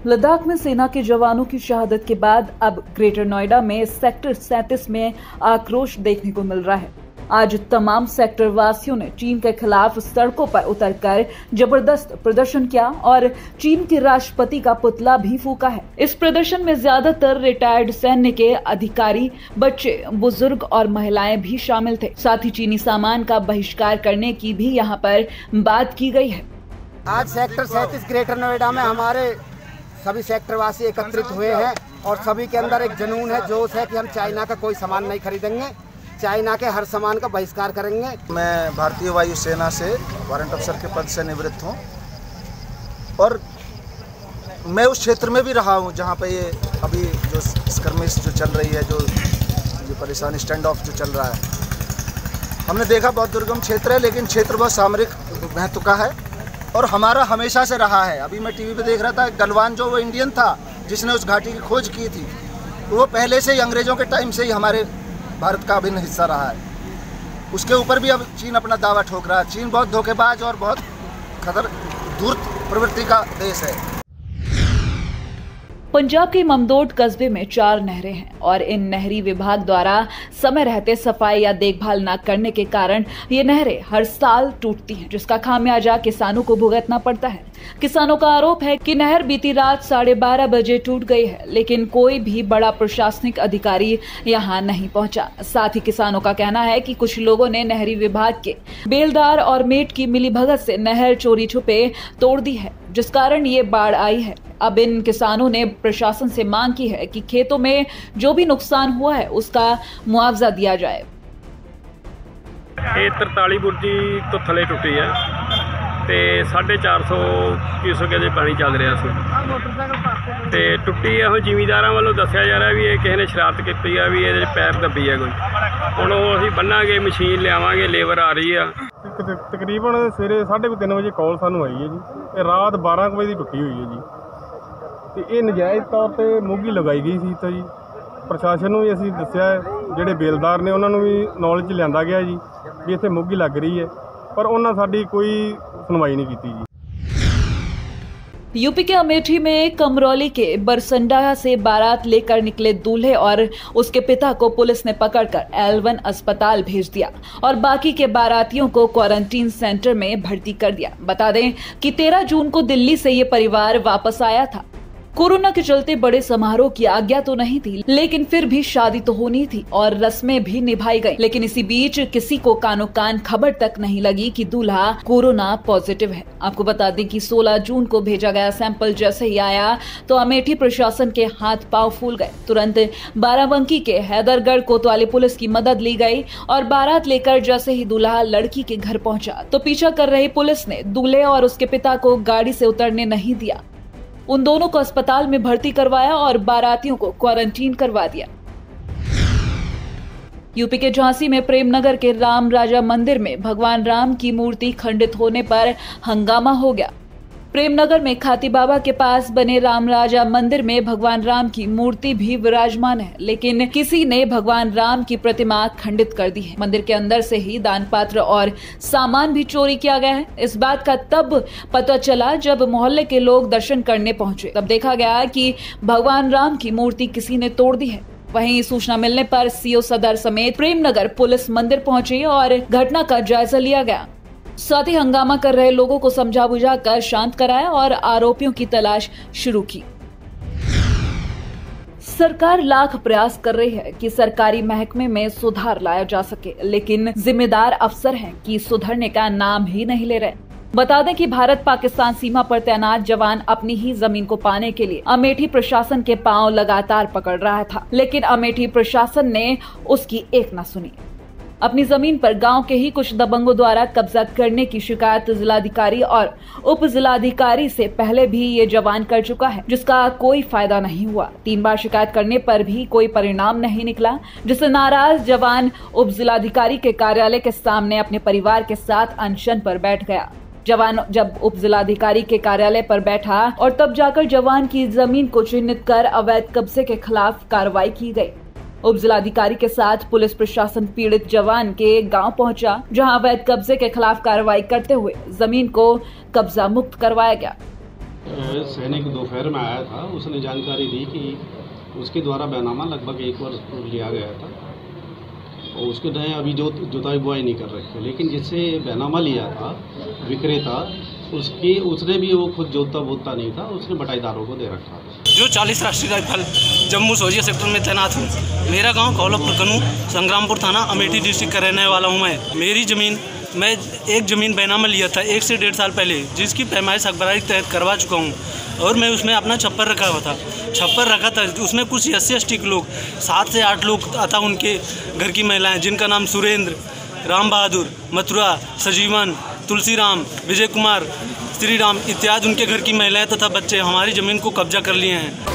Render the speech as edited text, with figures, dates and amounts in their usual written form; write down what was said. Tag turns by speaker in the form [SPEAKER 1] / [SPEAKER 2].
[SPEAKER 1] लद्दाख में सेना के जवानों की शहादत के बाद अब ग्रेटर नोएडा में सेक्टर 37 में आक्रोश देखने को मिल रहा है। आज तमाम सेक्टर वासियों ने चीन के खिलाफ सड़कों पर उतरकर जबरदस्त प्रदर्शन किया और चीन के राष्ट्रपति का पुतला भी फूका है। इस प्रदर्शन में ज्यादातर रिटायर्ड सैन्य के अधिकारी, बच्चे, बुजुर्ग और महिलाएं भी शामिल थे। साथ ही चीनी सामान का बहिष्कार करने की भी यहाँ पर बात की गई है।
[SPEAKER 2] आज सेक्टर 37 ग्रेटर नोएडा में हमारे सभी सेक्टर वासी एकत्रित हुए हैं और सभी के अंदर एक जुनून है, जोश है कि हम चाइना का कोई सामान नहीं खरीदेंगे, चाइना के हर सामान का बहिष्कार करेंगे।
[SPEAKER 3] मैं भारतीय वायुसेना से वारंट अफसर के पद से निवृत्त हूं और मैं उस क्षेत्र में भी रहा हूं जहां पे ये अभी जो स्कर्मिश जो चल रही है, जो परेशानी स्टैंड ऑफ जो चल रहा है, हमने देखा बहुत दुर्गम क्षेत्र है, लेकिन क्षेत्र बहुत सामरिक महत्व का है और हमारा हमेशा से रहा है। अभी मैं टीवी पे देख रहा था, गलवान जो वो इंडियन था जिसने उस घाटी की खोज की थी, तो वो पहले से ही अंग्रेजों के टाइम से ही हमारे भारत का अभिन्न हिस्सा रहा है। उसके ऊपर भी अब चीन अपना दावा ठोक रहा है। चीन बहुत धोखेबाज और बहुत धूर्त प्रवृत्ति का देश है।
[SPEAKER 1] पंजाब के ममदोट कस्बे में 4 नहरें हैं और इन नहरी विभाग द्वारा समय रहते सफाई या देखभाल न करने के कारण ये नहरें हर साल टूटती हैं, जिसका खामियाजा किसानों को भुगतना पड़ता है। किसानों का आरोप है कि नहर बीती रात 12:30 बजे टूट गई है, लेकिन कोई भी बड़ा प्रशासनिक अधिकारी यहाँ नहीं पहुँचा। साथ ही किसानों का कहना है कि कुछ लोगों ने नहरी विभाग के बेलदार और मेट की मिलीभगत से नहर चोरी छुपे तोड़ दी है, जिस कारण ये बाढ़ आई है। अब इन किसानों ने प्रशासन से मांग की है कि खेतों में जो भी नुकसान हुआ है उसका मुआवजा दिया जाए।
[SPEAKER 4] ये 43 बुर्जी तो थले टुटी है ते 450 क्यूसेक ਦੇ ਪਾਣੀ ਚੱਲ ਰਿਹਾ ਸੀ ਤੇ ਟੁੱਟੀ ਇਹੋ ਜ਼ਿਮੀਂਦਾਰਾਂ ਵੱਲੋਂ ਦੱਸਿਆ ਜਾ ਰਿਹਾ ਵੀ ਇਹ ਕਿਸੇ ਨੇ ਸ਼ਰਾਰਤ ਕੀਤੀ ਆ ਵੀ ਇਹਦੇ ਪੈਪ ਦੱਬੀ ਆ ਕੋਈ। ਹੁਣ ਉਹ ਅਸੀਂ ਬੰਨਾਂਗੇ, ਮਸ਼ੀਨ ਲਿਆਵਾਂਗੇ, ਲੇਬਰ ਆ ਰਹੀ ਆ।
[SPEAKER 5] ਤਕਰੀਬਨ ਸਵੇਰੇ 3:30 ਵਜੇ ਕਾਲ ਸਾਨੂੰ ਆਈ ਹੈ ਜੀ, ਇਹ ਰਾਤ 12 ਵਜੇ ਦੀ ਟੁੱਟੀ ਹੋਈ ਹੈ ਜੀ ਤੇ ਇਹ ਨਜਾਇਜ਼ ਤੌਰ ਤੇ ਮੋਗੀ ਲਗਾਈ ਗਈ ਸੀ। ਤਾਂ ਜੀ ਪ੍ਰਸ਼ਾਸਨ ਨੂੰ ਵੀ ਅਸੀਂ ਦੱਸਿਆ, ਜਿਹੜੇ ਬੇਲਦਾਰ ਨੇ ਉਹਨਾਂ ਨੂੰ ਵੀ ਨੌਲੇਜ ਲਿਆਂਦਾ ਗਿਆ ਜੀ ਵੀ ਇੱਥੇ ਮੋਗੀ ਲੱਗ ਰਹੀ ਹੈ, पर उन्होंने साडी कोई सुनवाई नहीं की जी।
[SPEAKER 1] यूपी के अमेठी में कमरौली के बरसंडा से बारात लेकर निकले दूल्हे और उसके पिता को पुलिस ने पकड़कर L1 अस्पताल भेज दिया और बाकी के बारातियों को क्वारंटीन सेंटर में भर्ती कर दिया। बता दें कि 13 जून को दिल्ली से ये परिवार वापस आया था। कोरोना के चलते बड़े समारोह की आज्ञा तो नहीं थी, लेकिन फिर भी शादी तो होनी थी और रस्में भी निभाई गई। लेकिन इसी बीच किसी को कानो कान खबर तक नहीं लगी कि दूल्हा कोरोना पॉजिटिव है। आपको बता दें कि 16 जून को भेजा गया सैंपल जैसे ही आया तो अमेठी प्रशासन के हाथ पांव फूल गए। तुरंत बाराबंकी के हैदरगढ़ कोतवाली पुलिस की मदद ली गई और बारात लेकर जैसे ही दूल्हा लड़की के घर पहुंचा तो पीछा कर रही पुलिस ने दूल्हे और उसके पिता को गाड़ी से उतरने नहीं दिया। उन दोनों को अस्पताल में भर्ती करवाया और बारातियों को क्वारंटीन करवा दिया। यूपी के झांसी में प्रेमनगर के राम राजा मंदिर में भगवान राम की मूर्ति खंडित होने पर हंगामा हो गया। प्रेमनगर में खाती बाबा के पास बने राम राजा मंदिर में भगवान राम की मूर्ति भी विराजमान है, लेकिन किसी ने भगवान राम की प्रतिमा खंडित कर दी है। मंदिर के अंदर से ही दान पात्र और सामान भी चोरी किया गया है। इस बात का तब पता चला जब मोहल्ले के लोग दर्शन करने पहुंचे। तब देखा गया कि भगवान राम की मूर्ति किसी ने तोड़ दी है। वहीं सूचना मिलने पर सीओ सदर समेत प्रेमनगर पुलिस मंदिर पहुंची और घटना का जायजा लिया गया। साथ ही हंगामा कर रहे लोगों को समझा बुझा कर शांत कराया और आरोपियों की तलाश शुरू की। सरकार लाख प्रयास कर रही है कि सरकारी महकमे में सुधार लाया जा सके, लेकिन जिम्मेदार अफसर हैं कि सुधरने का नाम ही नहीं ले रहे। बता दें कि भारत पाकिस्तान सीमा पर तैनात जवान अपनी ही जमीन को पाने के लिए अमेठी प्रशासन के पांव लगातार पकड़ रहा था, लेकिन अमेठी प्रशासन ने उसकी एक न सुनी। अपनी जमीन पर गांव के ही कुछ दबंगों द्वारा कब्जा करने की शिकायत जिलाधिकारी और उप जिलाधिकारी से पहले भी ये जवान कर चुका है, जिसका कोई फायदा नहीं हुआ। 3 बार शिकायत करने पर भी कोई परिणाम नहीं निकला, जिससे नाराज जवान उप जिलाधिकारी के कार्यालय के सामने अपने परिवार के साथ अनशन पर बैठ गया। जवान जब उप जिलाधिकारी के कार्यालय पर बैठा और तब जाकर जवान की जमीन को चिन्हित कर अवैध कब्जे के खिलाफ कार्रवाई की गई। उप जिलाधिकारी के साथ पुलिस प्रशासन पीड़ित जवान के गांव पहुंचा, जहां अवैध कब्जे के खिलाफ कार्रवाई करते हुए जमीन को कब्जा मुक्त करवाया गया।
[SPEAKER 6] सैनिक दोपहर में आया था, उसने जानकारी दी कि उसके द्वारा बैनामा लगभग 1 वर्ष पूर्व लिया गया था और उसके नए अभी जुताई बुआई नहीं कर रहे थे, लेकिन जिससे बैनामा लिया था विक्रेता उसने भी वो खुद जोतता बोतता नहीं था, उसने बटाईदारों को दे रखा था।
[SPEAKER 7] जो 40 राष्ट्रीय राइफल जम्मू शौर्य सेक्टर में तैनात हूँ। मेरा गांव कौलपुर कनू संग्रामपुर थाना अमेठी डिस्ट्रिक्ट का रहने वाला हूँ। मेरी ज़मीन मैं एक ज़मीन बैनामा लिया था 1 से 1.5 साल पहले, जिसकी पैमाइश अखबारी के तहत करवा चुका हूँ और मैं उसमें अपना छप्पर रखा हुआ था। छप्पर रखा था, उसमें कुछ SC/ST के लोग 7 से 8 लोग अतः उनके घर की महिलाएं, जिनका नाम सुरेंद्र, राम बहादुर, मथुरा, सजीवन, तुलसीराम, विजय कुमार, श्री राम इत्यादि उनके घर की महिलाएं तथा बच्चे हमारी ज़मीन को कब्जा कर लिए हैं।